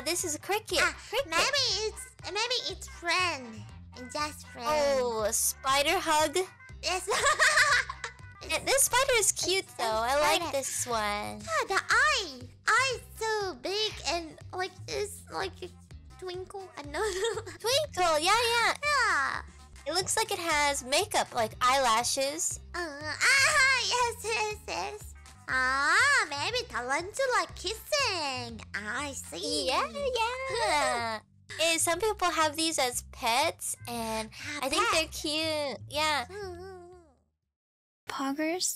this is a cricket. Cricket. Maybe it's friend. It's just friend. Oh, a spider hug. Yes. This spider is cute though. I like this one. Yeah, the eye. Eye's so big and like it's like a twinkle. I know. Twinkle. Yeah. Yeah. It looks like it has makeup, like eyelashes. Yes. Maybe tarantula kissing. I see. Yeah. Some people have these as pets, and I think they're cute. Yeah. Poggers